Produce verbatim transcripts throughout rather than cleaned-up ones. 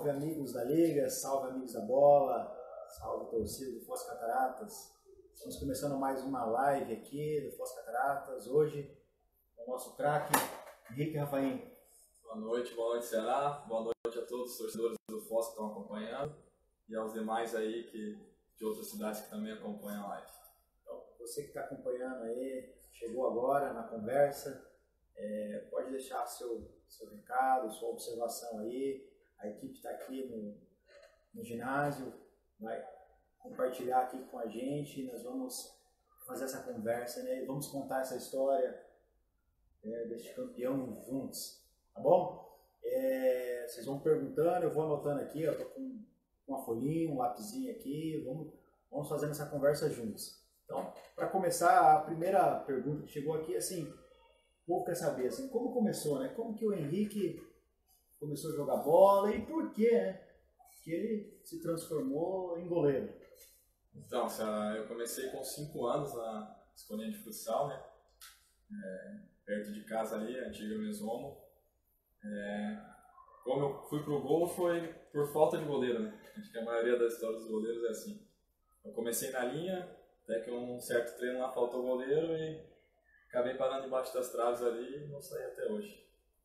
Salve amigos da Liga, salve amigos da bola, salve torcida do Foz Cataratas. Estamos começando mais uma live aqui do Foz Cataratas, hoje com o nosso craque Henrique Rafaim. Boa noite, boa noite Ceará, boa noite a todos os torcedores do Foz que estão acompanhando e aos demais aí que, de outras cidades que também acompanham a live. Então, você que está acompanhando aí, chegou agora na conversa, é, pode deixar seu, seu recado, sua observação aí. A equipe está aqui no, no ginásio, vai compartilhar aqui com a gente, nós vamos fazer essa conversa, né? Vamos contar essa história é, deste campeão juntos, tá bom? É, vocês vão perguntando, eu vou anotando aqui, eu tô com uma folhinha, um lapisinho aqui, vamos, vamos fazendo essa conversa juntos. Então, para começar, a primeira pergunta que chegou aqui, assim, o povo quer saber, assim, como começou, né? Como que o Henrique começou a jogar bola e por que, né, que ele se transformou em goleiro? Então, eu comecei com cinco anos na escolinha de futsal, né? É, perto de casa ali, a antiga Mesomo. É, como eu fui pro gol foi por falta de goleiro, né? Acho que a maioria das histórias dos goleiros é assim. Eu comecei na linha, até que um certo treino lá faltou goleiro e acabei parando debaixo das traves ali e não saí até hoje.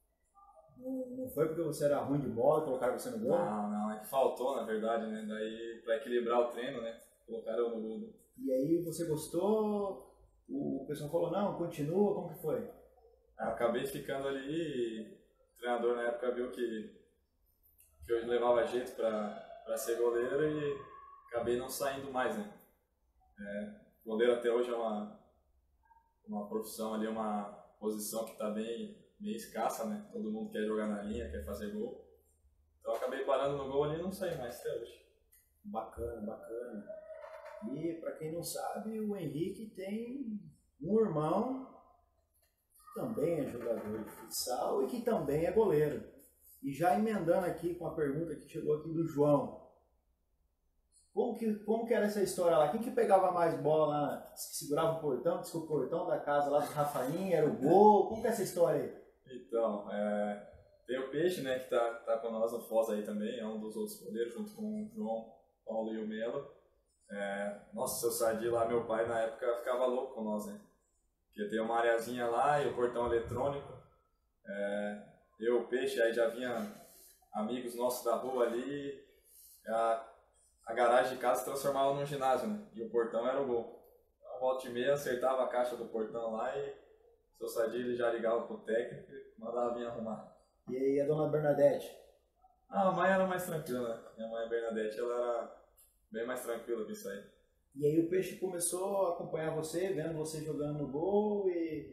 Não, não foi porque você era ruim de bola, colocaram você no gol? Não, não, é que faltou na verdade, né? Daí pra equilibrar o treino, né? Colocaram eu no gol. E aí você gostou? O pessoal falou, não, continua, como que foi? Eu acabei ficando ali e o treinador na época viu que, que eu levava jeito pra, pra ser goleiro e acabei não saindo mais, né? É, goleiro até hoje é uma, uma profissão ali, uma posição que tá bem, bem escassa, né? Todo mundo quer jogar na linha, quer fazer gol. Então eu acabei parando no gol ali e não saí mais até hoje. Bacana, bacana. E para quem não sabe, o Henrique tem um irmão que também é jogador de futsal e que também é goleiro. E já emendando aqui com a pergunta que chegou aqui do João. Como que, como que era essa história lá? Quem que pegava mais bola lá? Que segurava o portão? Diz que o portão da casa lá do Rafaim era o gol. Como que é essa história aí? Então, é, tem o Peixe, né, que tá, tá com nós no Foz aí também, é um dos outros goleiros, junto com o João, Paulo e o Melo. É, nossa, seu Sadi lá, meu pai na época ficava louco com nós, né? Porque tem uma areazinha lá e o portão eletrônico. É, eu, o Peixe, aí já vinha amigos nossos da rua ali. A, a garagem de casa se transformava num ginásio, né? E o portão era o gol. Então, volta e meia, acertava a caixa do portão lá e o seu Sadi ele já ligava pro técnico e mandava vir arrumar. E aí a dona Bernadette? Ah, a mãe era mais tranquila, né? Minha mãe, a Bernadette, ela era bem mais tranquila que isso aí. E aí o Peixe começou a acompanhar você, vendo você jogando no gol e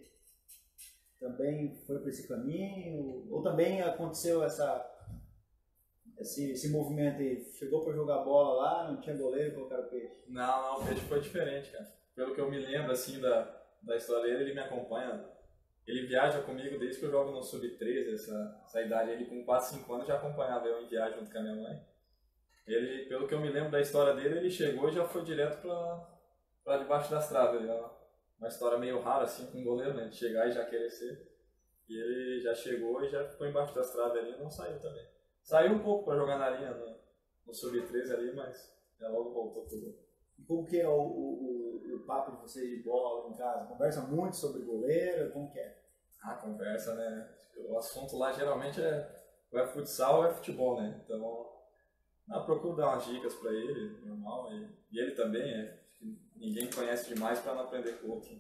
também foi para esse caminho? Ou também aconteceu essa, esse, esse movimento aí? Chegou para jogar bola lá, não tinha goleiro, colocaram o Peixe? Não, não, o Peixe foi diferente, cara. Pelo que eu me lembro, assim, da, da história dele, ele me acompanha. Ele viaja comigo desde que eu jogo no sub treze, essa, essa idade. Ele com quatro, cinco anos já acompanhava eu em viagem junto com a minha mãe. Ele, pelo que eu me lembro da história dele, ele chegou e já foi direto pra, pra debaixo das traves. Ele, uma história meio rara, assim, com um goleiro, né? De chegar e já querer ser. E ele já chegou e já ficou embaixo das traves ali e não saiu também. Saiu um pouco pra jogar na linha no, no sub treze ali, mas já logo voltou pro gol. E como que é o, o, o, o papo de vocês de bola em casa? Conversa muito sobre goleiro? Como que é? Ah, conversa, né? O assunto lá geralmente é ou é futsal ou é futebol, né? Então, eu procuro dar umas dicas pra ele, normal. E, e ele também, é. Ninguém conhece demais pra não aprender com o outro.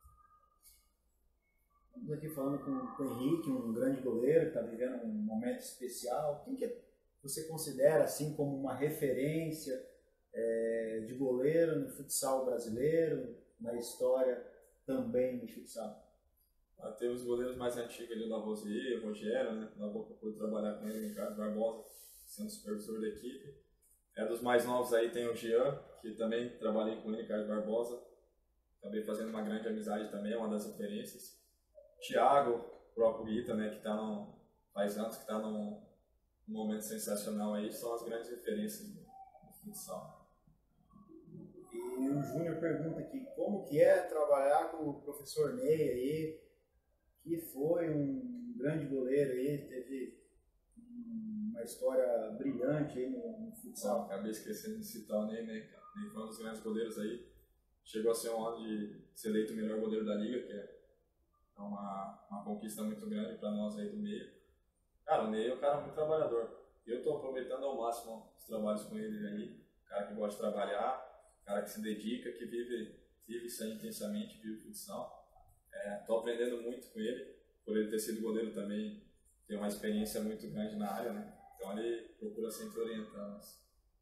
Estamos aqui falando com, com o Henrique, um grande goleiro que está vivendo um momento especial. Quem que você considera assim como uma referência é, de goleiro no futsal brasileiro, na história também do futsal? Ah, teve os goleiros mais antigos ali, o Lavoisier, o Rogério, né? Na boca eu pude trabalhar com ele, o Ricardo Barbosa, sendo supervisor da equipe. É, dos mais novos aí tem o Jean, que também trabalhei com ele, Ricardo Barbosa. Acabei fazendo uma grande amizade também, é uma das referências. Thiago, o próprio Ita, né, que tá no, faz anos que está num, num momento sensacional aí, são as grandes referências do, do futsal. E o Júnior pergunta aqui, como que é trabalhar com o professor Ney aí, que foi um grande goleiro aí, teve uma história brilhante aí no, no futsal. Não, acabei esquecendo de citar o Ney, né? Ney foi um dos grandes goleiros aí. Chegou a ser um ano de ser eleito o melhor goleiro da liga, que é uma, uma conquista muito grande para nós aí do meio. Cara, o Ney é um cara muito trabalhador. Eu estou aproveitando ao máximo os trabalhos com ele aí. Cara que gosta de trabalhar, cara que se dedica, que vive, vive isso aí intensamente, vive futsal. Estou é, aprendendo muito com ele, por ele ter sido goleiro também, tem uma experiência muito grande na área, né? Então ele procura sempre orientar nós.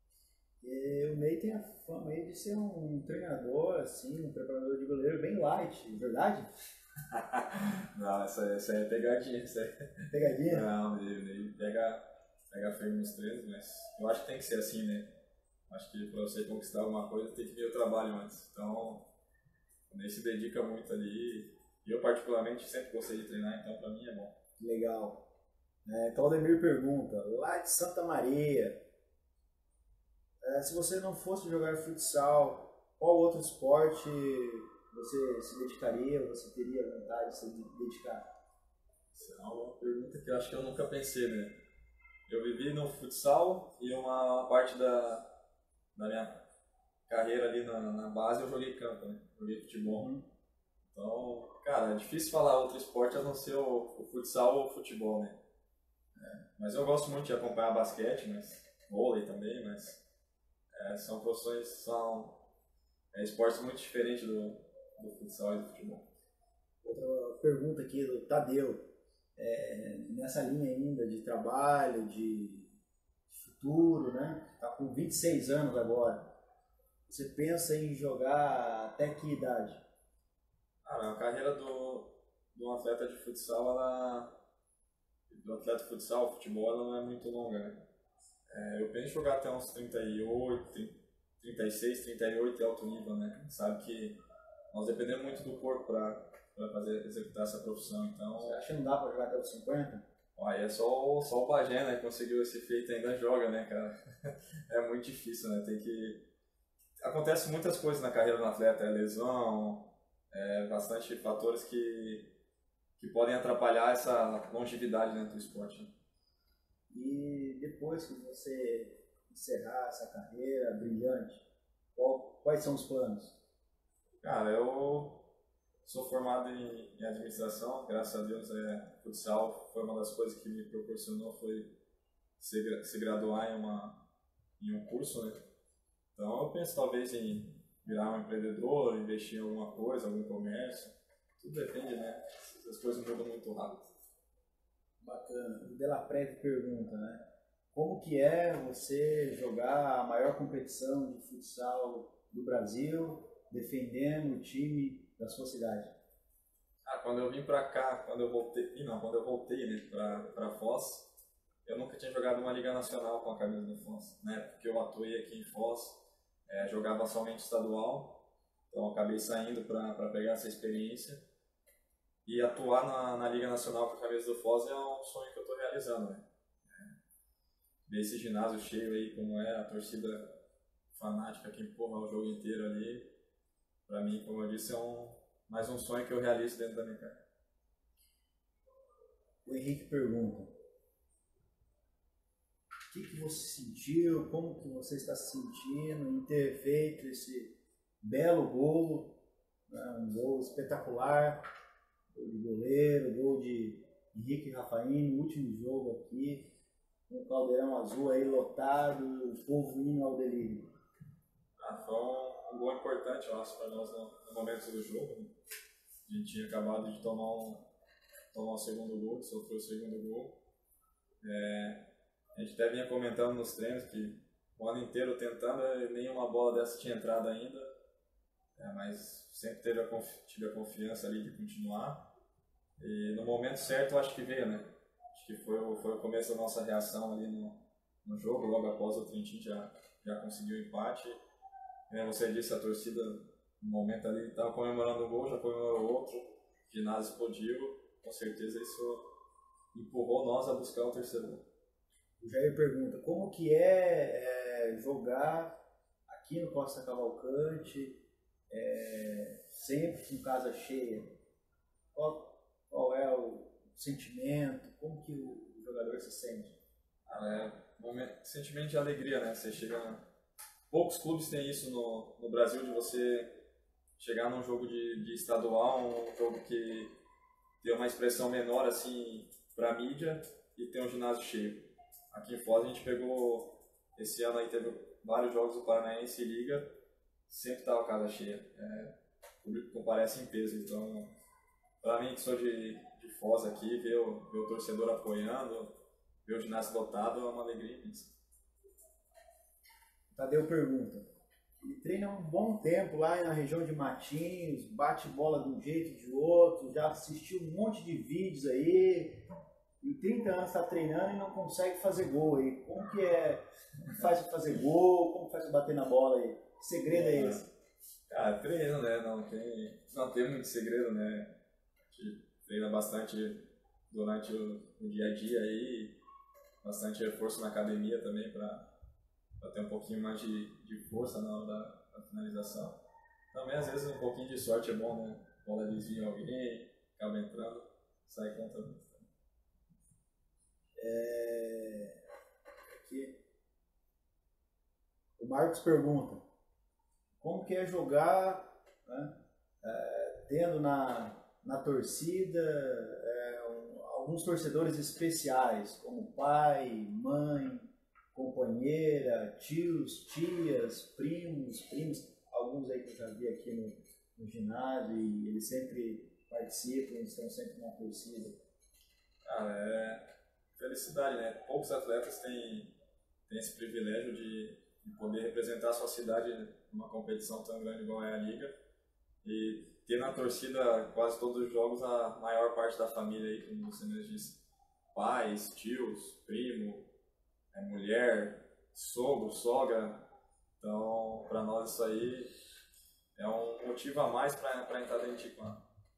E o Ney tem a fama aí de ser um treinador, assim, um preparador de goleiro bem light, verdade? Não, essa, essa é pegadinha. Essa é... Pegadinha? Não, ele, ele pega, pega firme nos treinos, mas eu acho que tem que ser assim, né? Acho que para você conquistar alguma coisa tem que ver o trabalho antes. Então, o Ney se dedica muito ali. E eu, particularmente, sempre gostei de treinar, então para mim é bom. Legal. É, Claudemir pergunta, lá de Santa Maria, é, se você não fosse jogar futsal, qual outro esporte você se dedicaria, você teria vontade de se dedicar? Essa é uma pergunta que eu acho que eu nunca pensei, né? Eu vivi no futsal e uma parte da, da minha carreira ali na, na base eu joguei campo, né? Joguei futebol. Uhum. Então, cara, é difícil falar outro esporte a não ser o, o futsal ou o futebol, né? É, mas eu gosto muito de acompanhar basquete, mas vôlei também, mas é, são profissões, são é, esportes muito diferentes do, do futsal e do futebol. Outra pergunta aqui do Tadeu, é, nessa linha ainda de trabalho, de futuro, né? Tá com vinte e seis anos agora. Você pensa em jogar até que idade? Ah, a carreira do, do atleta de futsal, ela, do atleta de futsal, futebol, ela não é muito longa, né? É, eu penso em jogar até uns trinta e oito, trinta e seis, trinta e oito de alto nível, né? A gente sabe que nós dependemos muito do corpo para fazer, executar essa profissão, então... Você acha que não dá para jogar até os cinquenta? Aí é só, só o Bagé, né? Conseguiu esse feito e ainda joga, né, cara? É muito difícil, né? Tem que... Acontece muitas coisas na carreira do atleta, é lesão, é bastante fatores que, que podem atrapalhar essa longevidade dentro do esporte. E depois que você encerrar essa carreira brilhante, qual, quais são os planos? Cara, eu sou formado em, em administração, graças a Deus, é, futsal foi uma das coisas que me proporcionou foi se, se graduar em, uma, em um curso, né? Então eu penso talvez em virar um empreendedor, investir em alguma coisa, algum comércio, tudo depende, né? As coisas mudam muito rápido. Bacana. O Delapreve pergunta, né? Como que é você jogar a maior competição de futsal do Brasil, defendendo o time da sua cidade? Ah, quando eu vim pra cá, quando eu voltei, não, quando eu voltei, né, pra, pra Foz, eu nunca tinha jogado uma liga nacional com a camisa do Foz, né? Porque eu atuei aqui em Foz, é, jogava somente estadual, então eu acabei saindo para pegar essa experiência. E atuar na, na Liga Nacional com a camisa do Foz é um sonho que eu estou realizando, né? É, ver esse ginásio cheio aí, como é, a torcida fanática que empurra o jogo inteiro ali, para mim, como eu disse, é um, mais um sonho que eu realizo dentro da minha carreira. O Henrique pergunta, o que, que você sentiu, como que você está se sentindo em ter feito esse belo gol, né, um gol espetacular, gol de goleiro, gol de Henrique Rafaim, no último jogo aqui, com o Caldeirão Azul aí lotado, o povo indo ao delírio. Ah, foi um, um gol importante, eu acho, para nós no, no momento do jogo. Né? A gente tinha acabado de tomar um, tomar o segundo gol, sofreu o segundo gol. É, a gente até vinha comentando nos treinos que o ano inteiro tentando, nenhuma bola dessa tinha entrado ainda, é, mas sempre teve a tive a confiança ali de continuar. E no momento certo eu acho que veio, né? Acho que foi o, foi o começo da nossa reação ali no, no jogo, logo após o Trentin já, já conseguiu o empate. E, né, você disse, a torcida no momento ali estava comemorando o gol, já comemorou outro, o ginásio explodiu, com certeza isso empurrou nós a buscar o terceiro gol. O Jair pergunta, como que é, é jogar aqui no Costa Cavalcante, é, sempre com casa cheia? Qual, qual é o sentimento? Como que o jogador se sente? Cara, é um momento, sentimento de alegria, né? Você chega... Poucos clubes têm isso no, no Brasil, de você chegar num jogo de, de estadual, um jogo que tem uma expressão menor, assim, pra mídia, e ter um ginásio cheio. Aqui em Foz a gente pegou... Esse ano aí teve vários jogos do Paranaense e Liga, sempre tava a casa cheia. É, o público comparece em peso, então... Pra mim, que sou de, de Foz aqui, ver o, ver o torcedor apoiando, ver o ginásio lotado é uma alegria imensa. Tadeu pergunta. Ele treina há um bom tempo lá na região de Matinhos, bate bola de um jeito e de outro, já assistiu um monte de vídeos aí. Em trinta anos está treinando e não consegue fazer gol aí. Como que é? Como faz para fazer gol? Como faz para bater na bola aí? Que segredo é esse? Cara, treino, né? Não tem, não tem muito segredo, né? A gente treina bastante durante o, o dia a dia aí, bastante reforço na academia também para ter um pouquinho mais de, de força na hora da, da finalização. Também às vezes um pouquinho de sorte é bom, né? Bola desvia alguém, acaba entrando, sai contra. É... Aqui. O Marcos pergunta, como que é jogar, né, é, tendo na, na torcida é, um, alguns torcedores especiais, como pai, mãe, companheira, tios, tias, primos, primos, alguns aí que eu já vi aqui no, no ginásio e eles sempre participam, estão sempre na torcida. Cara, é felicidade, né? Poucos atletas têm, têm esse privilégio de, de poder representar a sua cidade numa competição tão grande igual é a Liga e ter na torcida quase todos os jogos a maior parte da família aí, como você mesmo disse, pais, tios, primo, é, mulher, sogro, sogra. Então, para nós isso aí é um motivo a mais para entrar dentro de campo.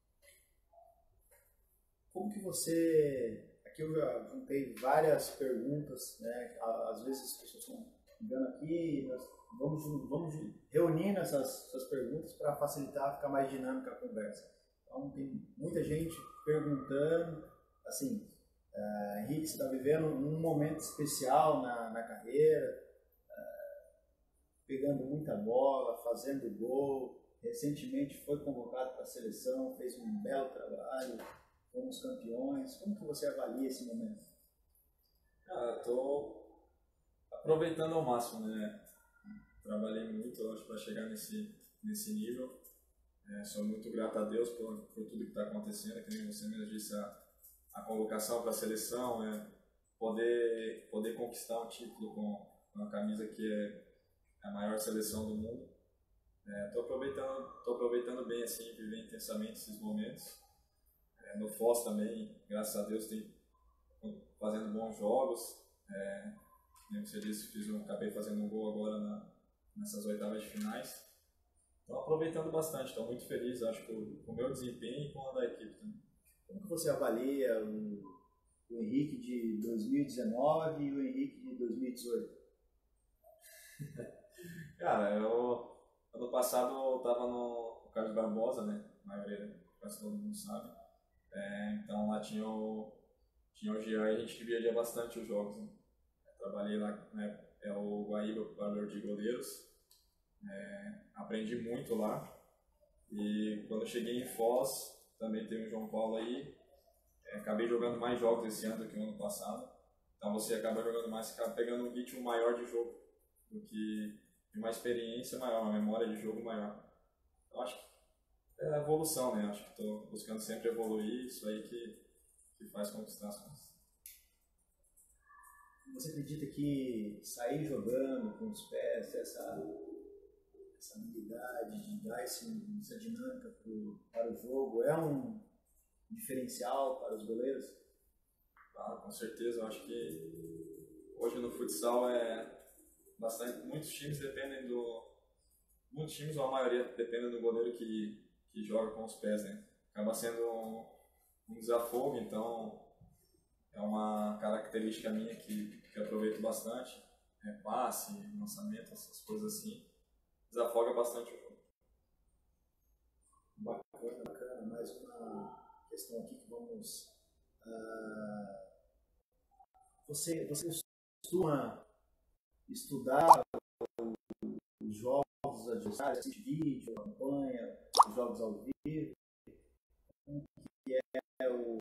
Como que você... Aqui eu já juntei várias perguntas, né? Às vezes as pessoas estão ligando aqui, nós vamos, vamos reunindo essas, essas perguntas para facilitar, ficar mais dinâmica a conversa. Então tem muita gente perguntando, assim, uh, Henrique, você está vivendo um momento especial na, na carreira, uh, pegando muita bola, fazendo gol, recentemente foi convocado para a seleção, fez um belo trabalho, fomos campeões. Como que você avalia esse momento? Ah, estou aproveitando ao máximo, né? Trabalhei muito, eu acho, para chegar nesse, nesse nível. É, sou muito grato a Deus por, por tudo que está acontecendo, que nem você mesmo disse, a, a convocação para a seleção, é, poder, poder conquistar um título com, com a camisa que é a maior seleção do mundo. Estou é, aproveitando, tô aproveitando bem, assim, viver intensamente esses momentos. É, no Foz também, graças a Deus, tem fazendo bons jogos. É, como você disse, fiz um, acabei fazendo um gol agora na, nessas oitavas de finais. Estou aproveitando bastante, estou muito feliz, acho, com, com o meu desempenho e com a da equipe também. Como que você avalia o, o Henrique de dois mil e dezenove e o Henrique de dois mil e dezoito? Cara, eu, ano passado eu estava no, no Carlos Barbosa, né, na maioria, quase todo mundo sabe. É, então lá tinha o, tinha o Jean e a gente dividia bastante os jogos. Né? Trabalhei lá, né, é o Guaíba, preparador de goleiros. É, aprendi muito lá. E quando eu cheguei em Foz, também tem o João Paulo aí. É, acabei jogando mais jogos esse ano do que o ano passado. Então você acaba jogando mais, acaba pegando um ritmo maior de jogo, do que uma experiência maior, uma memória de jogo maior. Então acho que é a evolução, né? Acho que estou buscando sempre evoluir, isso aí que, que faz conquistar as coisas. Você acredita que sair jogando com os pés, essa, essa habilidade de dar esse, essa dinâmica pro, para o jogo, é um diferencial para os goleiros? Claro, com certeza. Eu acho que hoje no futsal é bastante, muitos times dependem do... Muitos times, ou a maioria, dependem do goleiro que que joga com os pés, né? Acaba sendo um, um desafogo, então é uma característica minha que, que eu aproveito bastante, é passe, lançamento, essas coisas assim, desafoga bastante o jogo. Bacana, bacana. Mais uma questão aqui que vamos... Uh, você, você costuma estudar os jogos dos adversários, assiste vídeo, acompanha os jogos ao vivo? Como que é o,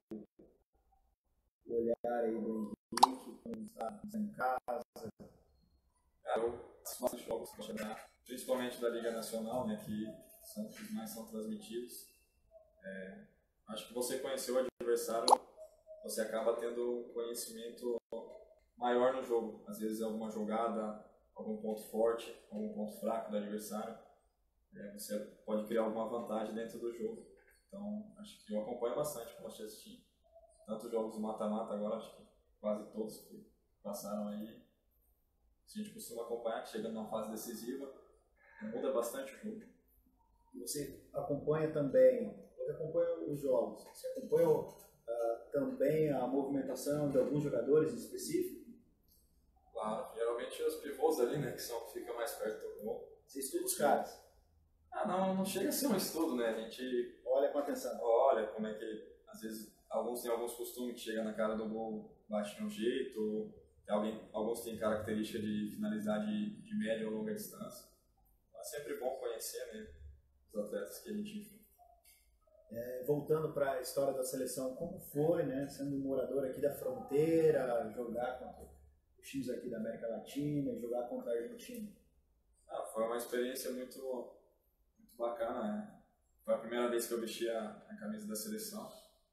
o olhar aí do Henrique quando está em casa? Cara, eu faço jogos para chegar, principalmente da Liga Nacional, né, que são os que mais são transmitidos. É, acho que você conheceu o adversário, você acaba tendo conhecimento maior no jogo. Às vezes alguma jogada, algum ponto forte, algum ponto fraco do adversário, é, você pode criar alguma vantagem dentro do jogo. Então, acho que eu acompanho bastante, gosto de assistir. Tanto jogos do mata-mata agora, acho que quase todos que passaram aí, a gente costuma acompanhar, que chega numa fase decisiva, muda bastante o jogo. E você acompanha também, você acompanha os jogos, você acompanha uh, também a movimentação de alguns jogadores em específico? Claro, geralmente os pivôs ali, né, que são que ficam mais perto do gol. Você estuda os caras? Ah, não, não chega a ser um estudo, né, a gente olha com atenção. Olha como é que, às vezes, alguns têm alguns costumes que chega na cara do gol, bate de um jeito, alguém, alguns têm característica de finalizar de, de média ou longa distância. Então, é sempre bom conhecer, né, os atletas que a gente enfrenta. É, voltando para a história da seleção, como foi, né, sendo um morador aqui da fronteira, jogar contra os times aqui da América Latina, jogar contra a Argentina? Ah, foi uma experiência muito, muito bacana, né? Foi a primeira vez que eu vesti a, a camisa da seleção.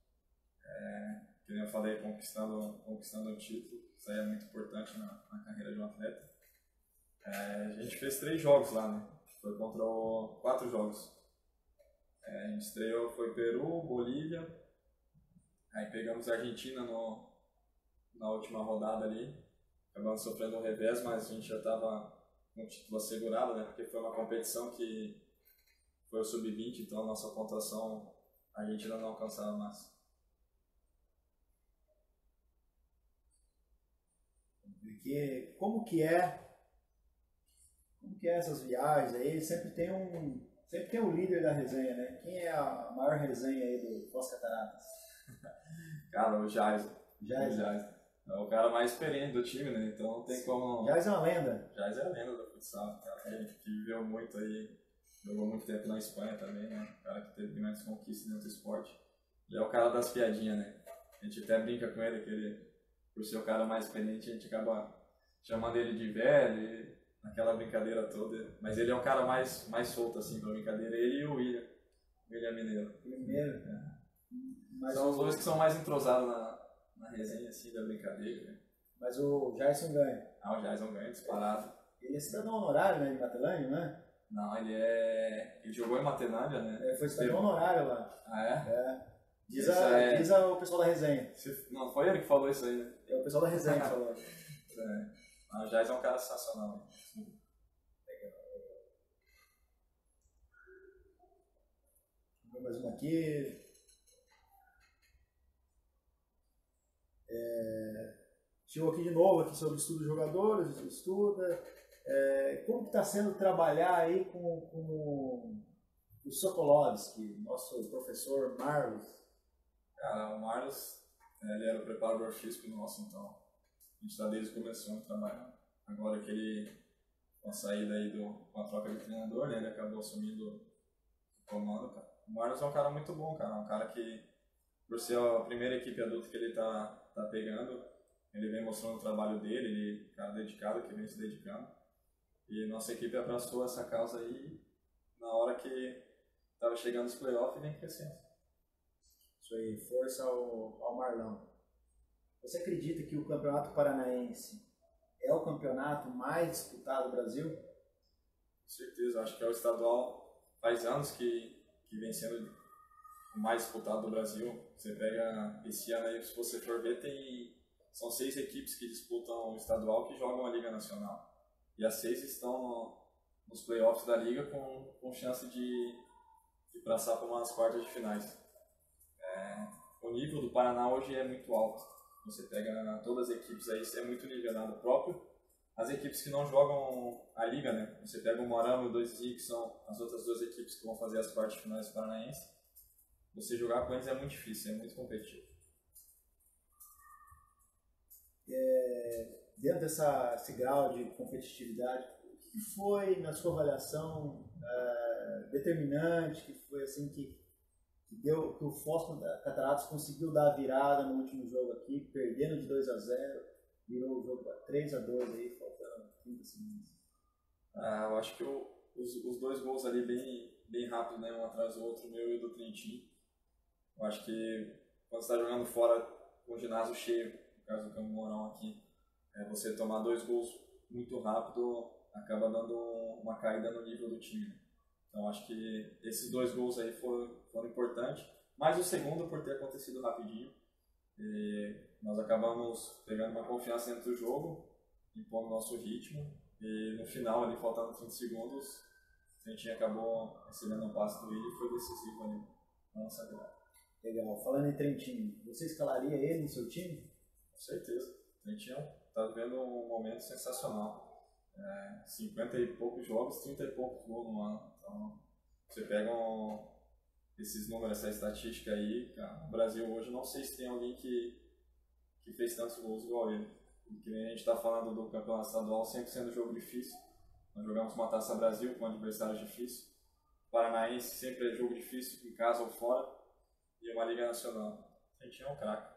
É, que nem eu falei, conquistando, conquistando um título, isso aí é muito importante na, na carreira de um atleta. É, a gente fez três jogos lá, né? Foi contra o, quatro jogos. É, a gente estreou, foi Peru, Bolívia, aí pegamos a Argentina no, na última rodada ali, acabamos sofrendo um revés, mas a gente já estava com o título assegurado, né? Porque foi uma competição que foi o sub vinte, então a nossa pontuação a Argentina não alcançava mais. Porque como que é, como que é essas viagens aí? Sempre tem um, sempre tem um líder da resenha, né? Quem é a maior resenha aí do Pós-Cataratas? Cara, o Jais. Jais. O Jais. É o cara mais experiente do time, né? Então não tem como... Jais é uma lenda. Jais é a lenda do futsal, cara que, que viveu muito aí, jogou muito tempo na Espanha também, né? O cara que teve grandes conquistas dentro do esporte. Ele é o cara das piadinhas, né? A gente até brinca com ele que ele, por ser o cara mais experiente, a gente acaba chamando ele de velho, e aquela brincadeira toda. Mas ele é o cara mais, mais solto, assim, pra brincadeira. Ele e o William. William Mineiro. Mineiro? É. Mas São o... os dois que são mais entrosados na, na resenha, assim, da brincadeira, né? Mas o Jason ganha. Ah, o Jason ganha, disparado. Ele é cidadão honorário, né, de Matelândia, não é? Não, ele é... Ele jogou em Matelândia, né? Ele foi cidadão honorário lá. Ah, é? É. Diz, a, é... diz a, o pessoal da resenha. Não, foi ele que falou isso aí, né? É o pessoal da resenha que falou. É. Ah, o Jais é um cara sensacional, né? Vou mais uma aqui. É... Chegou aqui de novo aqui sobre estudo de jogadores, estuda. É... Como está sendo trabalhar aí com, com o Sokolovski, nosso professor Marlos? Cara, o Marlos, ele era o preparador físico nosso, então a gente está desde o começo a trabalhar. Agora que ele, com a saída aí, do, com a troca de treinador, né, ele acabou assumindo o comando, cara. O Marlos é um cara muito bom, cara, um cara que, por ser a primeira equipe adulta que ele tá, tá pegando, ele vem mostrando o trabalho dele, ele é um cara dedicado, que vem se dedicando. E nossa equipe abraçou essa causa aí na hora que estava chegando os playoffs e vem crescendo. Isso aí, força ao, ao Marlão. Você acredita que o Campeonato Paranaense é o campeonato mais disputado do Brasil? Com certeza, acho que é o estadual. Faz anos que, que vem sendo o mais disputado do Brasil. Você pega esse ano aí, se você for ver, tem, são seis equipes que disputam o estadual que jogam a Liga Nacional. E as seis estão no, nos playoffs da Liga com, com chance de, de passar para umas quartas de finais. É, o nível do Paraná hoje é muito alto. Você pega todas as equipes aí, é muito nivelado próprio. As equipes que não jogam a Liga, né? Você pega o Moarama e o dois I, que são as outras duas equipes que vão fazer as quartas de finais paranaenses. Você jogar com eles é muito difícil, é muito competitivo. É, dentro dessa, desse grau de competitividade, o que foi, na sua avaliação, uh, determinante, que foi assim que, que, deu, que o Foz Cataratas conseguiu dar a virada no último jogo aqui, perdendo de dois a zero, virou o jogo para três a dois aí, faltando trinta segundos. Ah, eu acho que o, os, os dois gols ali bem, bem rápido, né, um atrás do outro, o meu e o do Trentin. Eu acho que quando você está jogando fora com o ginásio cheio, no caso do Campo Mourão aqui, é, você tomar dois gols muito rápido acaba dando uma caída no nível do time. Então acho que esses dois gols aí foram, foram importantes, mas o segundo por ter acontecido rapidinho. E nós acabamos pegando uma confiança dentro do jogo, impondo nosso ritmo, e no final, ali faltando trinta segundos, a gente acabou recebendo um passe do Willi e foi decisivo ali na nossa virada. Legal. Falando em Trentin, você escalaria ele no seu time? Com certeza. O Trentin está vivendo um momento sensacional. É, cinquenta e poucos jogos, trinta e poucos gols no ano. Então, você pega um, esses números, essa estatística aí, cara, no Brasil hoje não sei se tem alguém que, que fez tantos gols igual ele. Porque a gente está falando do campeonato estadual sempre sendo jogo difícil. Nós jogamos uma Taça Brasil com adversários difíceis. Paranaense sempre é jogo difícil, em casa ou fora. E uma Liga Nacional. A gente é um craque.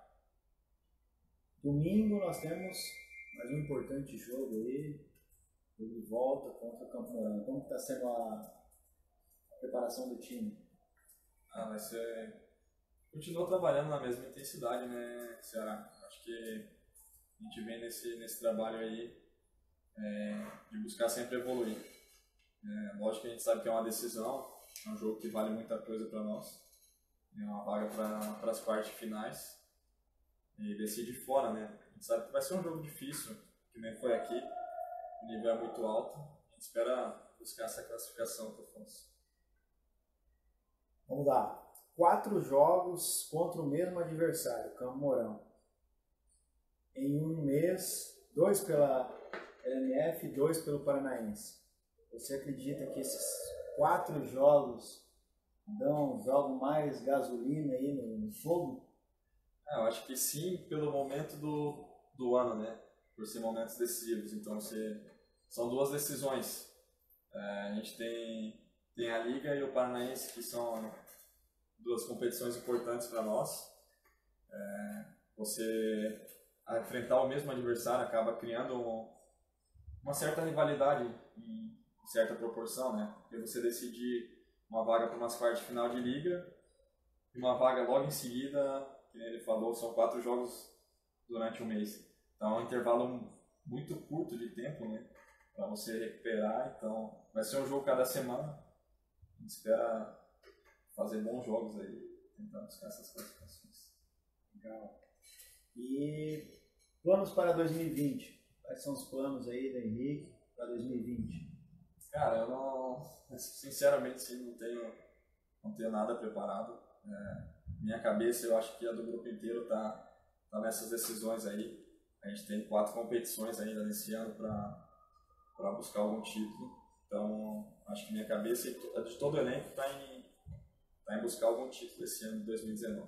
Domingo nós temos mais um importante jogo aí. Jogo de volta contra o Campo Mourão. Como está sendo a, a preparação do time? Ah, vai ser... Continua trabalhando na mesma intensidade, né, Ceará? Acho que a gente vem nesse, nesse trabalho aí é, de buscar sempre evoluir. É, lógico que a gente sabe que é uma decisão, é um jogo que vale muita coisa para nós. É uma vaga para as quartas finais e decide fora, né? A gente sabe que vai ser um jogo difícil, que nem foi aqui, o nível é muito alto. A gente espera buscar essa classificação para o Foz. Vamos lá. Quatro jogos contra o mesmo adversário, Campo Mourão. Em um mês, dois pela L M F e dois pelo Paranaense. Você acredita que esses quatro jogos dão, jogam mais gasolina aí no, no fogo? Ah, eu acho que sim, pelo momento do, do ano, né? Por ser momentos decisivos. Então, você, são duas decisões. É, a gente tem, tem a Liga e o Paranaense, que são duas competições importantes para nós. É, você a enfrentar o mesmo adversário acaba criando uma certa rivalidade em certa proporção, né? Porque você decidir uma vaga para umas quartas de final de liga e uma vaga logo em seguida, que ele falou, são quatro jogos durante um mês. Então é um intervalo muito curto de tempo, né? Para você recuperar. Então vai ser um jogo cada semana. A gente espera fazer bons jogos aí, tentar buscar essas classificações. Legal. E planos para dois mil e vinte? Quais são os planos aí do Henrique para dois mil e vinte? Cara, eu não, sinceramente, sim, não tenho, não tenho nada preparado. É, minha cabeça, eu acho que a do grupo inteiro tá, tá nessas decisões aí. A gente tem quatro competições ainda nesse ano para buscar algum título. Então, acho que minha cabeça e a de todo o elenco está em, tá em buscar algum título esse ano de dois mil e dezenove.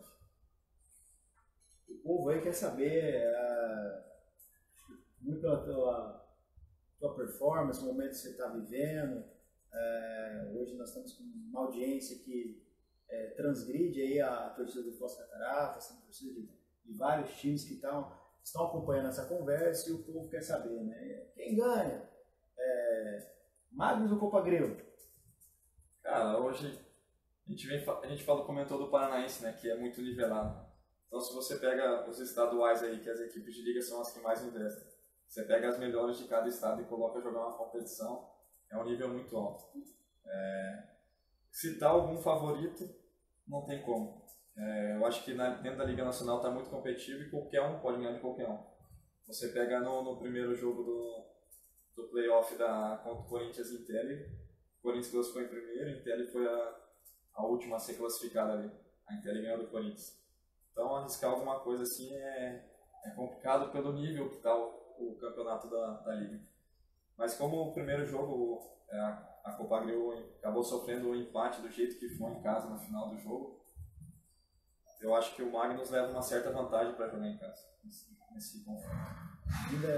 O povo aí quer saber uh, muito pela tua, tua performance, o momento que você está vivendo. Uh, hoje nós estamos com uma audiência que uh, transgride aí a torcida do Foz Cataratas, tem torcida de, de vários times que tão, estão acompanhando essa conversa e o povo quer saber, né? Quem ganha? É, Magnus ou Copa Grilo? Cara, hoje a gente, vem, a gente falou, comentou do Paranaense, né, que é muito nivelado. Então, se você pega os estaduais aí, que as equipes de liga são as que mais investem, você pega as melhores de cada estado e coloca jogar uma competição, é um nível muito alto. É, citar algum favorito, não tem como. É, eu acho que na, dentro da Liga Nacional está muito competitivo e qualquer um pode ganhar de qualquer um. Você pega no, no primeiro jogo do, do playoff da, contra o Corinthians e Intel, o Corinthians classificou em primeiro, a Intel foi a, a última a ser classificada ali. A Intel ganhou do Corinthians. Então, arriscar alguma coisa assim é, é complicado pelo nível que está o, o campeonato da, da Liga. Mas como o primeiro jogo, é, a, a Copa Grilo acabou sofrendo o empate do jeito que foi em casa no final do jogo, eu acho que o Magnus leva uma certa vantagem para jogar em casa, nesse, nesse confronto. Ainda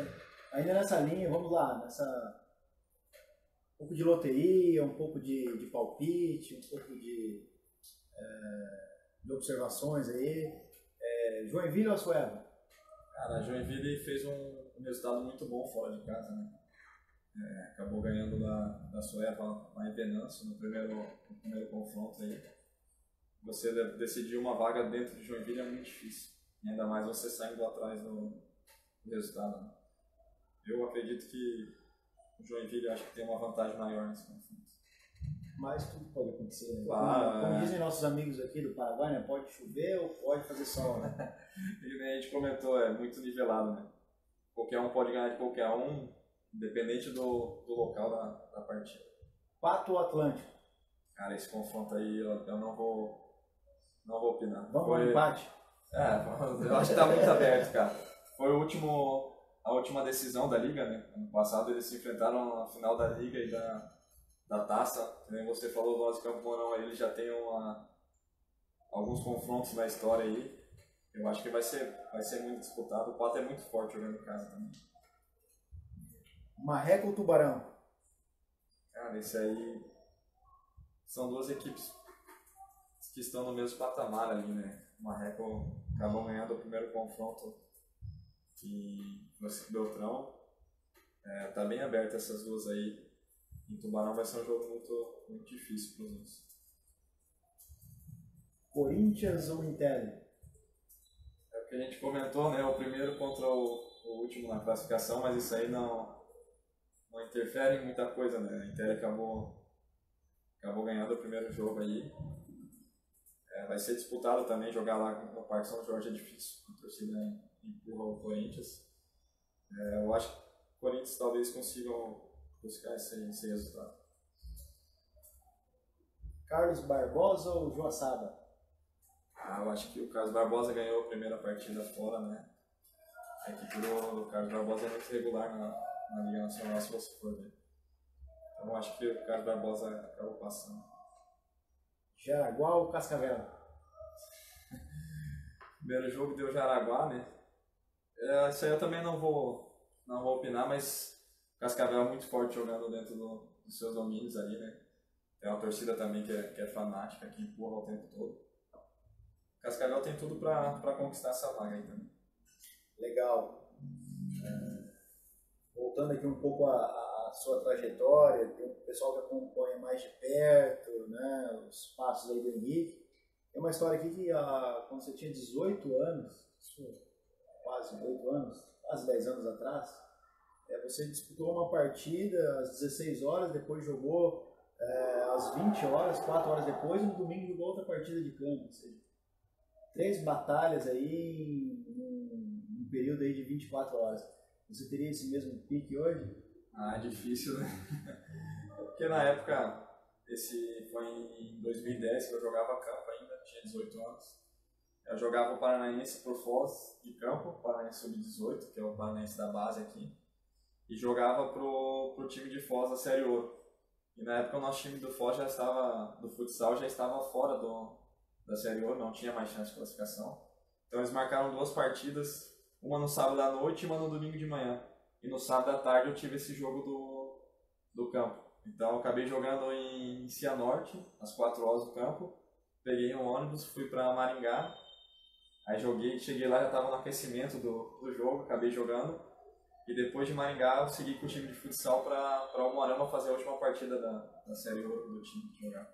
ainda nessa linha, vamos lá, nessa um pouco de loteria, um pouco de, de palpite, um pouco de, é, de observações aí. É, Joinville ou Assuero? Cara, a Joinville fez um, um resultado muito bom fora de casa, né? É, acabou ganhando da, da Sueva lá em Venâncio no primeiro, no primeiro confronto aí. Você decidir uma vaga dentro de Joinville é muito difícil, e ainda mais você saindo atrás do, do resultado, né? Eu acredito que o Joinville acho que tem uma vantagem maior nesse confronto. Mas tudo pode acontecer, né? Claro, como, como é. dizem nossos amigos aqui do Paraguai, né? Pode chover ou pode fazer sol, né? E nem a gente comentou, é muito nivelado, né? Qualquer um pode ganhar de qualquer um, independente do, do local da, da partida. Pato ou Atlântico? Cara, esse confronto aí eu, eu não vou não vou opinar. Vamos Foi... ao empate? É, eu acho que tá muito aberto, cara. Foi o último, a última decisão da Liga, né? Ano passado eles se enfrentaram na final da Liga e da, da Taça. Que nem você falou, o nosso Campo Mourão aí, ele já tem uma, alguns confrontos na história aí. Eu acho que vai ser, vai ser muito disputado. O Pato é muito forte jogando em casa também. Marreco ou Tubarão? Cara, esse aí são duas equipes que estão no mesmo patamar ali, né? O Marreco acabou ganhando o primeiro confronto que no Beltrão. É, tá bem aberto essas duas aí. Em Tubarão vai ser um jogo muito, muito difícil para os dois. Corinthians ou Inter? É o que a gente comentou, né? O primeiro contra o, o último na classificação, mas isso aí não, não interfere em muita coisa, né? A Inter acabou, acabou ganhando o primeiro jogo aí. É, vai ser disputado também, jogar lá no Parque São Jorge é difícil. A torcida empurra o Corinthians. É, eu acho que o Corinthians talvez consigam buscar esse, esse resultado. Carlos Barbosa ou Joaçaba? Ah, eu acho que o Carlos Barbosa ganhou a primeira partida fora, né? A equipe do, do Carlos Barbosa é muito regular na, na Liga Nacional, se você for ver. Então eu acho que o Carlos Barbosa acabou passando. Jaraguá ou Cascavel? Primeiro jogo deu Jaraguá, né? É, isso aí eu também não vou, não vou opinar, mas o Cascavel é muito forte jogando dentro do, dos seus domínios ali, né? Tem uma torcida também que é, que é fanática, que empurra o tempo todo. O Cascavel tem tudo para conquistar essa vaga aí também. Legal. É, voltando aqui um pouco a, a sua trajetória, tem um pessoal que acompanha mais de perto, né, os passos aí do Henrique. Tem uma história aqui que a, quando você tinha dezoito anos, quase oito anos, quase dez anos atrás, é, você disputou uma partida às dezesseis horas, depois jogou é, às vinte horas, quatro horas depois, e no domingo jogou outra partida de campo. Ou seja, três batalhas aí em um período aí de vinte e quatro horas. Você teria esse mesmo pique hoje? Ah, é difícil, né? Porque na época, esse foi em dois mil e dez que eu jogava campo ainda, tinha dezoito anos. Eu jogava o Paranaense por Foz de campo, Paranaense sub dezoito, que é o Paranaense da base aqui, e jogava pro, pro time de Foz da Série Ouro. E na época o nosso time do Foz já estava, do futsal já estava fora do, da Série Ouro, não tinha mais chance de classificação. Então eles marcaram duas partidas, uma no sábado à noite e uma no domingo de manhã. E no sábado à tarde eu tive esse jogo do, do campo. Então eu acabei jogando em Cianorte, às quatro horas do campo. Peguei um ônibus, fui para Maringá. Aí joguei, cheguei lá, já estava no aquecimento do, do jogo, acabei jogando. E depois de Maringá eu segui com o time de futsal para o Umuarama fazer a última partida da, da Série Ouro do time jogar.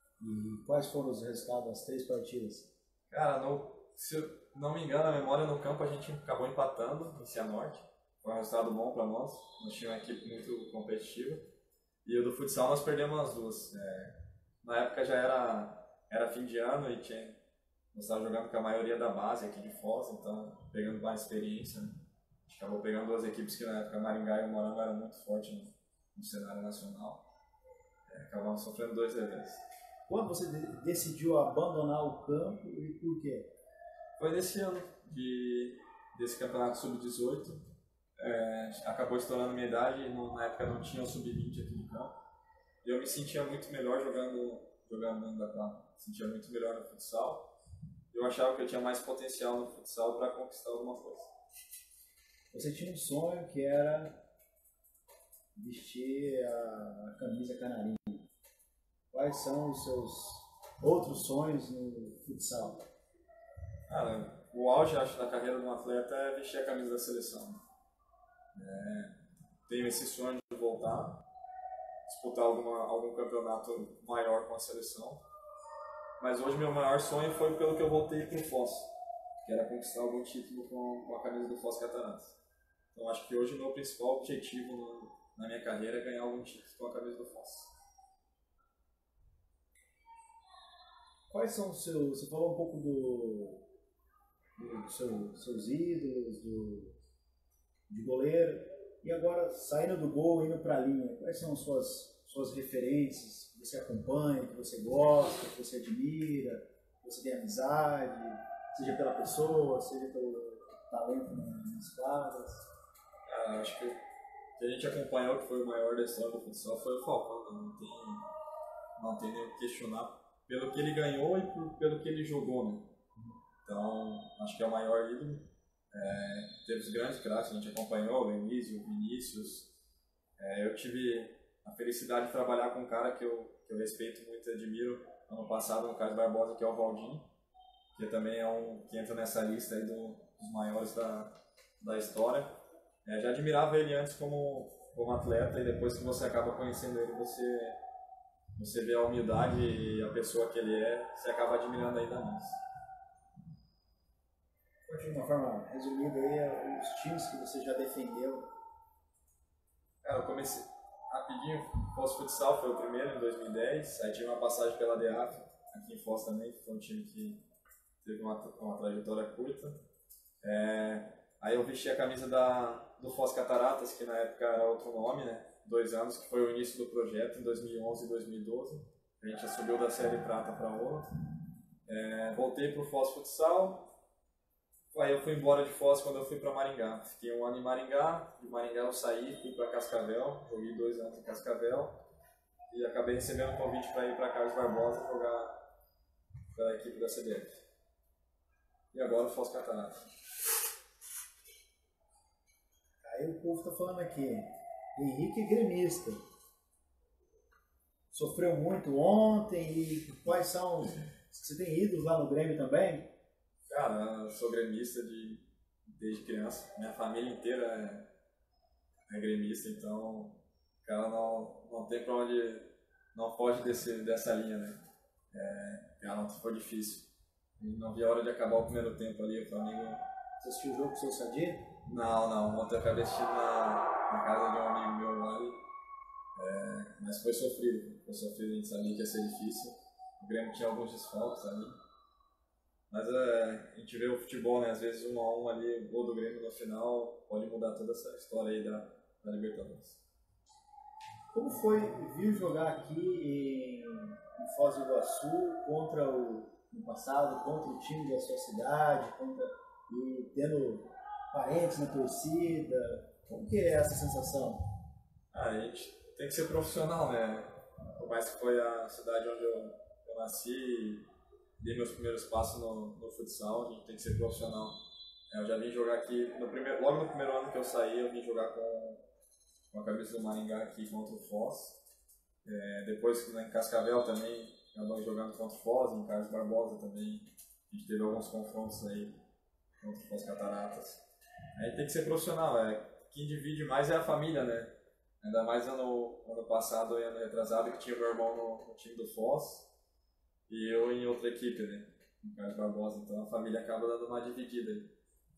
E quais foram os resultados das três partidas? Cara, no, se eu não me engano, a memória no campo a gente acabou empatando em Cianorte. Foi um resultado bom para nós. Nós tínhamos uma equipe muito competitiva. E o do futsal nós perdemos as duas. É, na época já era, era fim de ano e tinha, nós estávamos jogando com a maioria da base aqui de Foz, então pegando mais experiência. Né? A gente acabou pegando duas equipes que na época Maringá e o Morango eram muito fortes no, no cenário nacional. É, acabamos sofrendo dois reversos. Quando você decidiu abandonar o campo e por quê? Foi nesse ano, de, desse campeonato sub dezoito. É, acabou estourando minha idade, no, na época não tinha o sub vinte aqui no campo. E eu me sentia muito melhor jogando, jogando dentro da quadra. Me sentia muito melhor no futsal. Eu achava que eu tinha mais potencial no futsal para conquistar alguma coisa. você tinha um sonho que era vestir a, a camisa canarinho. Quais são os seus outros sonhos no futsal? Cara, o auge, acho, da carreira de um atleta é vestir a camisa da seleção. É, tenho esse sonho de voltar, disputar alguma, algum campeonato maior com a seleção. Mas hoje meu maior sonho foi pelo que eu voltei para o Foz, que era conquistar algum título com, com a camisa do Foz Cataratas. Então acho que hoje o meu principal objetivo no, na minha carreira é ganhar algum título com a camisa do Foz. Quais são os seus... Você falou um pouco do, do seu, seus ídolos, do, de goleiro, e agora saindo do gol, indo para a linha, quais são as suas, suas referências que você acompanha, que você gosta, que você admira, que você tem amizade, seja pela pessoa, seja pelo talento nas quadras? Ah, acho que o que a gente acompanhou, que foi o maior da história do futsal, foi o Falcão. Não tem, não tem nem o que questionar pelo que ele ganhou e por, pelo que ele jogou, né? Então, acho que é o maior ídolo. É, teve os grandes craques, a gente acompanhou, o Lenísio, o Vinícius. É, eu tive a felicidade de trabalhar com um cara que eu, que eu respeito muito e admiro ano passado, no Carlos Barbosa, que é o Valdinho, que também é um que entra nessa lista aí do, dos maiores da, da história. É, já admirava ele antes como, como atleta, e depois que você acaba conhecendo ele, você, você vê a humildade e a pessoa que ele é, você acaba admirando ainda mais. De uma forma resumida aí, os times que você já defendeu. Cara, eu comecei rapidinho, Foz Futsal foi o primeiro em dois mil e dez, aí tive uma passagem pela D A F, aqui em Foz também, que foi um time que teve uma, uma trajetória curta. É, aí eu vesti a camisa da, do Foz Cataratas, que na época era outro nome, né? Dois anos, que foi o início do projeto, em dois mil e onze e dois mil e doze. A gente subiu da Série Prata para a Ouro. É, voltei para o Foz Futsal. Aí eu fui embora de Foz quando eu fui para Maringá. Fiquei um ano em Maringá, de Maringá eu saí, fui para Cascavel, joguei dois anos em Cascavel e acabei recebendo um convite para ir para Carlos Barbosa jogar pela equipe da C B F. E agora o Foz Cataratas. Aí o povo está falando aqui, Henrique é gremista. Sofreu muito ontem e quais são... Você tem ídolos lá no Grêmio também? Cara, eu sou gremista de, desde criança. Minha família inteira é, é gremista, então cara não, não tem pra onde, não foge desse, dessa linha, né? É, cara, foi difícil. E não vi a hora de acabar o primeiro tempo ali, o Flamengo... Você assistiu o jogo com o seu Sadia? Não, não, ontem eu acabei assistindo na, na casa de um amigo meu lá, é, mas foi sofrido, foi sofrido, a gente sabia que ia ser difícil. O Grêmio tinha alguns desfalques ali. Mas é, a gente vê o futebol, né? Às vezes um a um ali, o gol do Grêmio no final pode mudar toda essa história aí da, da Libertadores. Como foi vir jogar aqui em, em Foz do Iguaçu contra o no passado, contra o time da sua cidade, contra, e tendo parentes na torcida? Como que é essa sensação? Ah, a gente tem que ser profissional, né? Por mais que foi a cidade onde eu, eu nasci, dei meus primeiros passos no, no futsal, a gente tem que ser profissional. É, eu já vim jogar aqui, no primeiro, logo no primeiro ano que eu saí, eu vim jogar com, com a cabeça do Maringá aqui contra o Foz. É, depois em Cascavel também, acabamos jogando contra o Foz, em Carlos Barbosa também. A gente teve alguns confrontos aí contra o Foz Cataratas. Aí tem que ser profissional, é, quem divide mais é a família, né? Ainda mais ano, ano passado e ano retrasado, que tinha meu irmão no, no time do Foz. E eu em outra equipe, né? No Carlos Barbosa, então a família acaba dando uma dividida aí.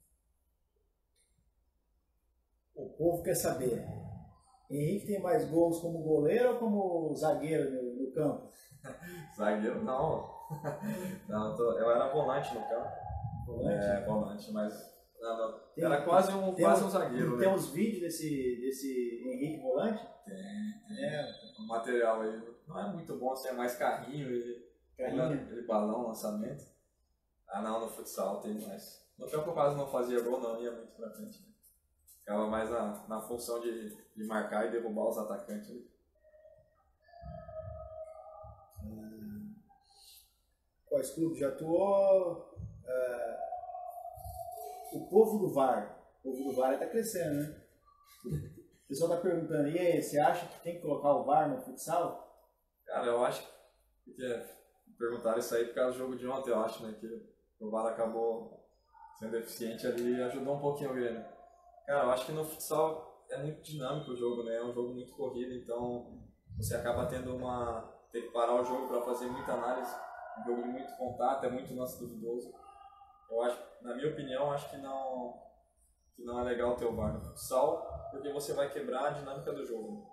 O povo quer saber, Henrique tem mais gols como goleiro ou como zagueiro no, no campo? Zagueiro não. não eu, tô, eu era volante no campo. Volante? É, volante, mas não, não. Tem, era quase um, tem, quase um zagueiro. Tem né? uns vídeos desse, desse Henrique volante? Tem, tem. É. O material aí não é muito bom, assim, é mais carrinho e Ele balão, lançamento. Ah não, no futsal tem mais. No campo quase não fazia gol, não ia muito pra frente. Né? Ficava mais na, na função de, de marcar e derrubar os atacantes. Hum. Quais clubes já atuou? Uh, o povo do V A R o povo do V A R está crescendo, né? O pessoal está perguntando, e aí, você acha que tem que colocar o V A R no futsal? Cara, eu acho que é, perguntaram isso aí por causa do jogo de ontem, eu acho, né? Que o V A R acabou sendo eficiente ali e ajudou um pouquinho o Grêmio. Cara, eu acho que no futsal é muito dinâmico o jogo, né? É um jogo muito corrido, então você acaba tendo uma... ter que parar o jogo para fazer muita análise. Um jogo de muito contato, é muito lance duvidoso. Eu acho, na minha opinião, acho que não, que não é legal ter o V A R no futsal, porque você vai quebrar a dinâmica do jogo.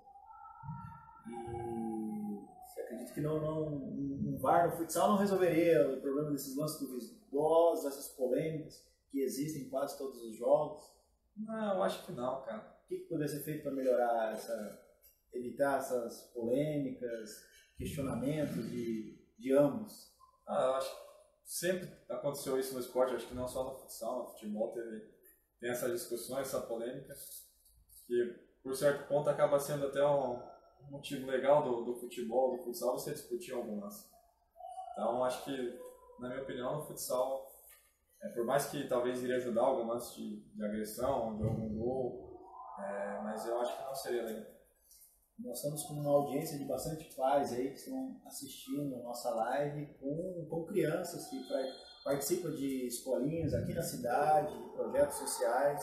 E você acredita que não, não, um V A R no futsal não resolveria o problema desses lances duvidosos, dessas polêmicas que existem em quase todos os jogos? Não, eu acho que não, cara. O que, que poderia ser feito para melhorar essa, evitar essas polêmicas, questionamentos de, de ambos? Ah, eu acho que sempre aconteceu isso no esporte, acho que não só no futsal, no futebol teve, tem essas discussões, essa polêmica, que por certo ponto acaba sendo até um motivo legal do, do futebol, do futsal, você discutir algum lance. Então acho que, na minha opinião, no futsal, é, por mais que talvez iria ajudar algum lance de, de agressão, de algum gol, é, mas eu acho que não seria legal. Nós estamos com uma audiência de bastante pais aí que estão assistindo a nossa live com, com crianças que participam de escolinhas aqui na cidade, de projetos sociais,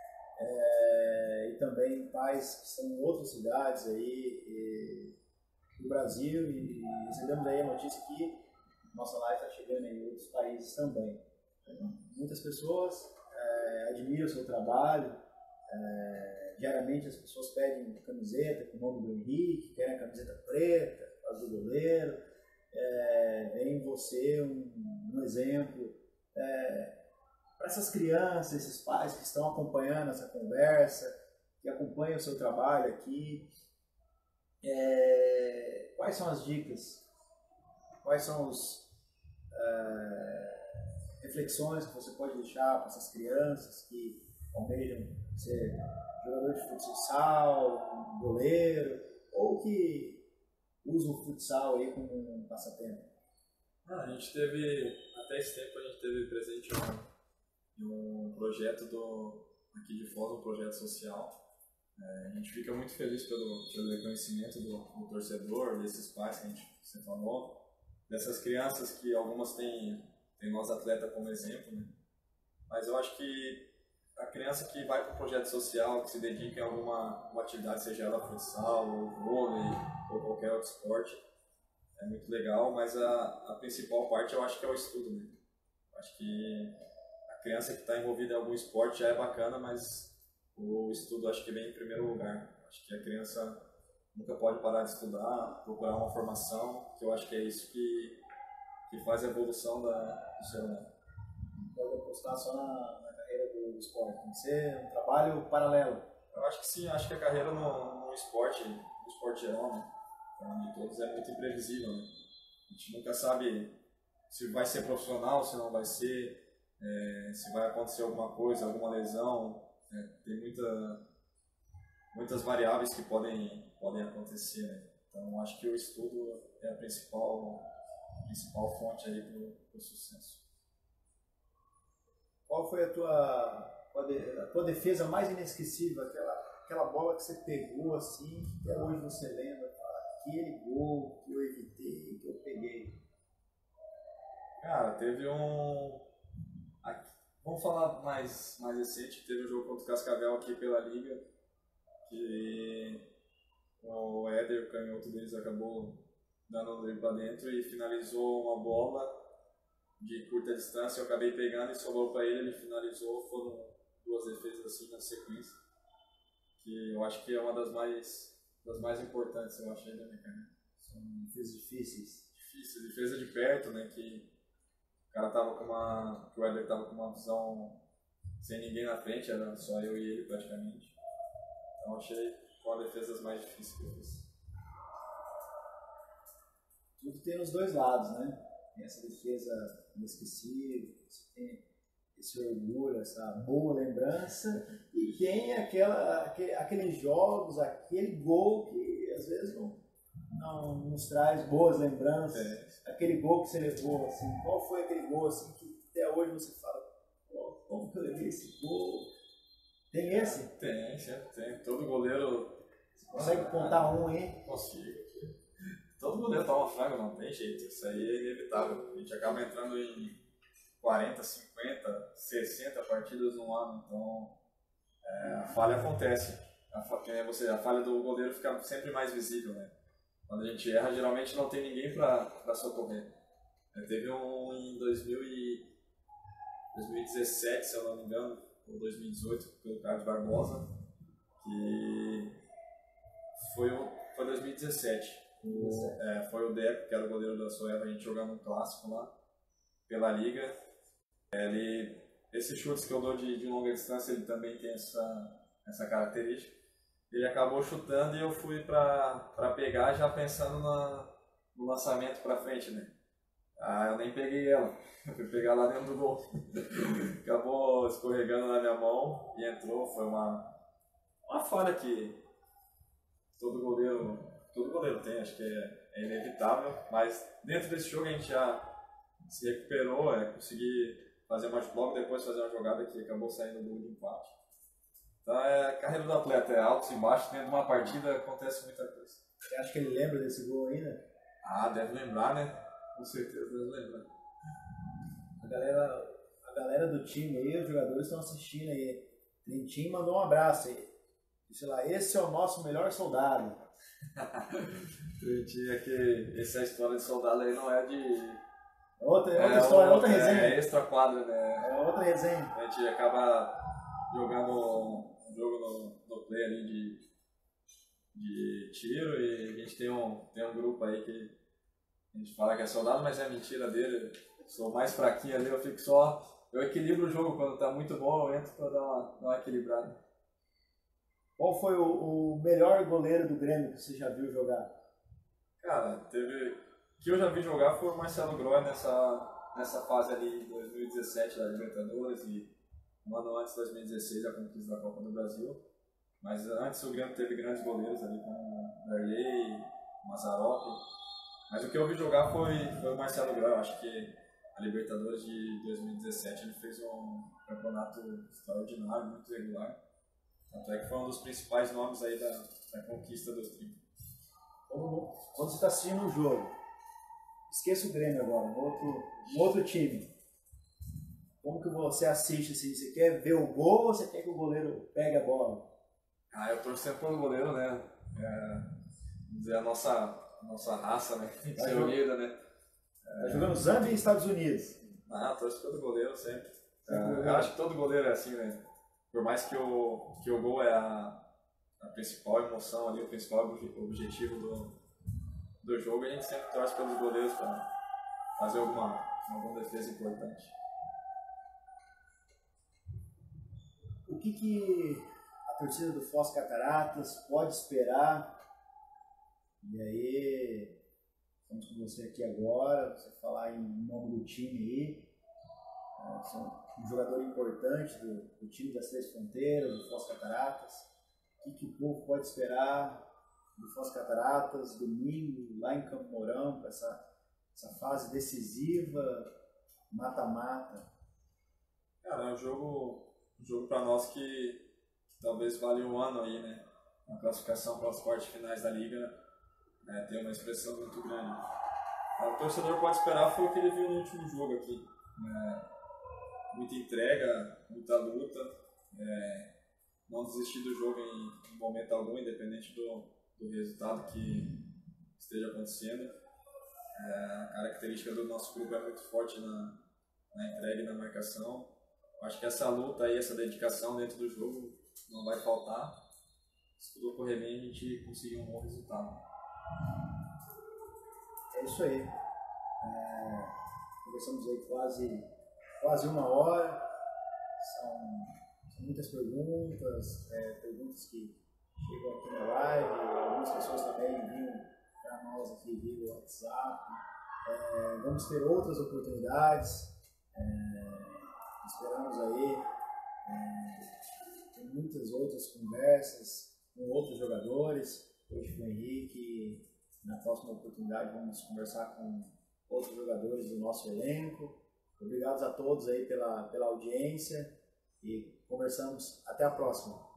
é, e também pais que estão em outras cidades aí e, do Brasil, e recebemos aí a notícia que nossa live está chegando em outros países também. Muitas pessoas é, admiram o seu trabalho. É, diariamente as pessoas pedem camiseta com o nome do Henrique, querem a camiseta preta, a do goleiro. É, vem em você um, um exemplo é, para essas crianças, esses pais que estão acompanhando essa conversa, que acompanham o seu trabalho aqui. É, quais são as dicas? Quais são as é, reflexões que você pode deixar para essas crianças que almejam ser jogador de futsal, goleiro, ou que usam o futsal aí como um passatempo? Ah, a gente teve, até esse tempo a gente teve presente em um, um projeto do, aqui de Foz, um projeto social. É, a gente fica muito feliz pelo, pelo reconhecimento do, do torcedor, desses pais que a gente você falou, dessas crianças que algumas têm, têm nós atletas como exemplo, né? Mas eu acho que a criança que vai para o projeto social, que se dedica em alguma uma atividade, seja ela futsal, ou vôlei, ou qualquer outro esporte, é muito legal, mas a, a principal parte eu acho que é o estudo, né? Eu acho que a criança que está envolvida em algum esporte já é bacana, mas o estudo acho que vem em primeiro lugar. Acho que a criança nunca pode parar de estudar, procurar uma formação, que eu acho que é isso que, que faz a evolução da, do ser humano. Pode apostar só na, na carreira do esporte, tem que ser um trabalho paralelo. Eu acho que sim, acho que a carreira no, no esporte, no esporte geral, né, de todos, é muito imprevisível, né? A gente nunca sabe se vai ser profissional, se não vai ser, é, se vai acontecer alguma coisa, alguma lesão, né? Tem muita, muitas variáveis que podem, podem acontecer, né? Então acho que o estudo é a principal, a principal fonte aí para o sucesso. Qual foi a tua, a tua defesa mais inesquecível, aquela, aquela bola que você pegou assim, que até hoje você lembra, fala, aquele gol que eu evitei, que eu peguei? Cara, teve um... Vamos falar mais, mais recente, teve um jogo contra o Cascavel aqui pela Liga, que o Éder, o canhoto deles, acabou dando o drible para dentro e finalizou uma bola de curta distância, eu acabei pegando e sobrou para ele, ele finalizou, foram duas defesas assim na sequência, que eu acho que é uma das mais, das mais importantes, eu achei, da minha carreira. São defesas difíceis. Difícil, defesa de perto, né, que o cara tava com uma, que o Éder tava com uma visão sem ninguém na frente, era só eu e ele praticamente, então achei uma das defesas mais difíceis que eu fiz. Tudo tem os dois lados, né? Tem essa defesa inesquecível, você tem esse orgulho, essa boa lembrança, e tem aquela, aquele, aqueles jogos, aquele gol que às vezes não, não nos traz boas lembranças. É. Aquele gol que você levou, assim, qual foi aquele gol assim, que até hoje você fala, como que eu levei esse gol? Tem esse? Tem, sempre tem. Todo goleiro... Você consegue contar um aí? Consigo. Todo goleiro toma frango, não tem jeito. Isso aí é inevitável. A gente acaba entrando em quarenta, cinquenta, sessenta partidas no ano, então é, a falha acontece. A, fa você, a falha do goleiro fica sempre mais visível, né? Quando a gente erra, geralmente não tem ninguém para socorrer. É, teve um em dois mil e dezessete, se eu não me engano, ou dois mil e dezoito, pelo Carlos Barbosa, que foi, o, foi dois mil e dezessete. O, é, foi o Deco, que era o goleiro da Soeva, a gente jogando um clássico lá pela Liga. Ele, esses chutes que eu dou de, de longa distância, ele também tem essa, essa característica. Ele acabou chutando e eu fui para pegar já pensando na, no lançamento para frente, né? Ah, eu nem peguei ela, eu fui pegar lá dentro do gol. Acabou escorregando na minha mão e entrou. Foi uma, uma falha que todo goleiro, todo goleiro tem, acho que é, é inevitável. Mas dentro desse jogo a gente já se recuperou, é, consegui fazer mais logo depois fazer uma jogada que acabou saindo do gol de empate. Então é a carreira do atleta, é altos e baixos, dentro de uma partida acontece muita coisa. Você acha que ele lembra desse gol ainda? Ah, deve lembrar, né? Com certeza deve lembrar. A galera, a galera do time aí, os jogadores estão assistindo aí. Trentinho mandou um abraço aí. Sei lá, esse é o nosso melhor soldado. Trentinho é que essa história de soldado aí não é de... Outra, é outra história, outra resenha. É extra quadra, né? É outra resenha. A gente acaba jogando um jogo no, no play ali de, de tiro e a gente tem um, tem um grupo aí que a gente fala que é soldado, mas é mentira dele. Eu sou mais fraquinho ali, eu fico só... Eu equilibro o jogo, quando tá muito bom eu entro pra dar uma, dar uma equilibrada. Qual foi o, o melhor goleiro do Grêmio que você já viu jogar? Cara, teve... O que eu já vi jogar foi o Marcelo Groy nessa, nessa fase ali de dois mil e dezessete da Libertadores e um ano antes de dois mil e dezesseis a conquista da Copa do Brasil. Mas antes o Grêmio teve grandes goleiros ali como Darley, Mazzaropi. Mas o que eu vi jogar foi, foi o Marcelo Groy. Eu acho que a Libertadores de dois mil e dezessete ele fez um campeonato extraordinário, muito regular. Tanto é que foi um dos principais nomes aí da, da conquista dos trinta. Quando você está assistindo um jogo, esqueça o Grêmio agora, um outro, um outro time. Como que você assiste assim? Você quer ver o gol ou você quer que o goleiro pegue a bola? Ah, eu torço sempre pelo goleiro, né? É, vamos dizer, a nossa, a nossa raça, né? Tem que ser unida, né? É... Tá jogando Zâmbia e Estados Unidos. Ah, eu torço pelo goleiro sempre. É, eu acho que todo goleiro é assim, né? Por mais que o, que o gol é a, a principal emoção ali, o principal objetivo do, do jogo, a gente sempre torce pelos goleiros para fazer alguma, alguma defesa importante. O que, que a torcida do Foz Cataratas pode esperar? E aí, estamos com você aqui agora, você falar em nome do time aí. Você é um jogador importante do, do time das Três Fronteiras, do Foz Cataratas. O que, que o povo pode esperar do Foz Cataratas, domingo, lá em Campo Mourão, com essa, essa fase decisiva, mata-mata? Cara, é um jogo, um jogo para nós que, que talvez vale um ano aí, né? Uma classificação para as quartas finais da Liga, né? Tem uma expressão muito grande. O torcedor pode esperar foi o que ele viu no último jogo aqui. Né? Muita entrega, muita luta, é, não desistir do jogo em, em momento algum, independente do, do resultado que esteja acontecendo. É, a característica do nosso grupo é muito forte na, na entrega e na marcação. Acho que essa luta e essa dedicação dentro do jogo não vai faltar. Se tudo ocorrer bem, a gente conseguir um bom resultado. É isso aí. É, conversamos aí quase, quase uma hora. São, são muitas perguntas, é, perguntas que chegam aqui na live. Algumas pessoas também enviam para nós aqui via WhatsApp. É, vamos ter outras oportunidades. É, esperamos aí. É, tem muitas outras conversas com outros jogadores. Hoje com o Henrique. Na próxima oportunidade vamos conversar com outros jogadores do nosso elenco. Obrigados a todos aí pela, pela audiência e conversamos. Até a próxima.